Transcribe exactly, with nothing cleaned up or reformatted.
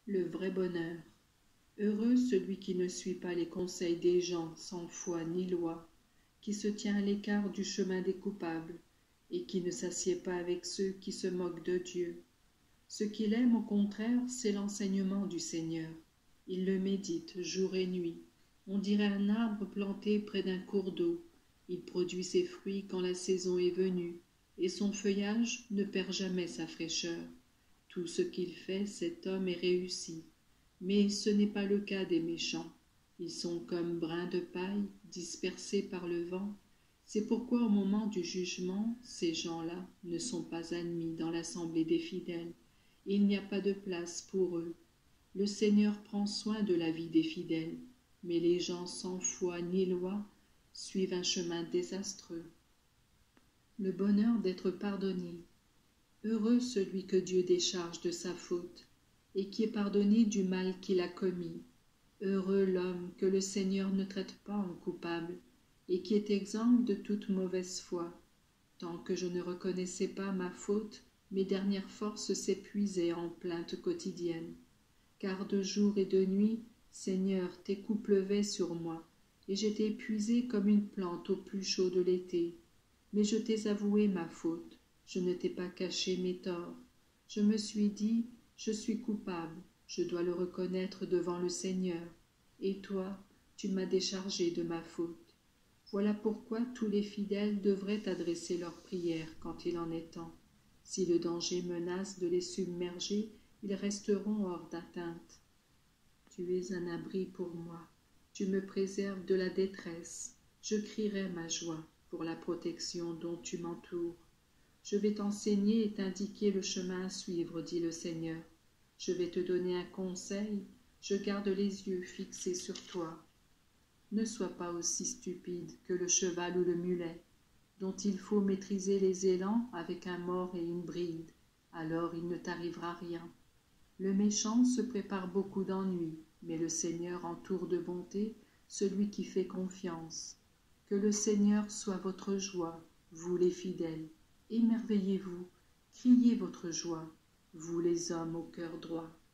Le vrai bonheur. Heureux celui qui ne suit pas les conseils des gens sans foi ni loi, qui se tient à l'écart du chemin des coupables, et qui ne s'assied pas avec ceux qui se moquent de Dieu. Ce qu'il aime au contraire, c'est l'enseignement du Seigneur. Il le médite jour et nuit. On dirait un arbre planté près d'un cours d'eau. Il produit ses fruits quand la saison est venue, et son feuillage ne perd jamais sa fraîcheur. Tout ce qu'il fait, cet homme est réussi. Mais ce n'est pas le cas des méchants. Ils sont comme brins de paille dispersés par le vent. C'est pourquoi au moment du jugement, ces gens-là ne sont pas admis dans l'assemblée des fidèles. Il n'y a pas de place pour eux. Le Seigneur prend soin de la vie des fidèles, mais les gens sans foi ni loi suivent un chemin désastreux. Le bonheur d'être pardonné. Heureux celui que Dieu décharge de sa faute et qui est pardonné du mal qu'il a commis. Heureux l'homme que le Seigneur ne traite pas en coupable et qui est exempt de toute mauvaise foi. Tant que je ne reconnaissais pas ma faute, mes dernières forces s'épuisaient en plaintes quotidiennes. Car de jour et de nuit, Seigneur, tes coups pleuvaient sur moi, et j'étais épuisé comme une plante au plus chaud de l'été. Mais je t'ai avoué ma faute, je ne t'ai pas caché mes torts. Je me suis dit, je suis coupable, je dois le reconnaître devant le Seigneur. Et toi, tu m'as déchargé de ma faute. Voilà pourquoi tous les fidèles devraient adresser leurs prières quand il en est temps. Si le danger menace de les submerger, ils resteront hors d'atteinte. Tu es un abri pour moi, tu me préserves de la détresse. Je crierai ma joie pour la protection dont tu m'entoures. Je vais t'enseigner et t'indiquer le chemin à suivre, dit le Seigneur. Je vais te donner un conseil, je garde les yeux fixés sur toi. Ne sois pas aussi stupide que le cheval ou le mulet, dont il faut maîtriser les élans avec un mors et une bride, alors il ne t'arrivera rien. Le méchant se prépare beaucoup d'ennuis, mais le Seigneur entoure de bonté celui qui fait confiance. Que le Seigneur soit votre joie, vous les fidèles. Émerveillez-vous, criez votre joie, vous les hommes au cœur droit.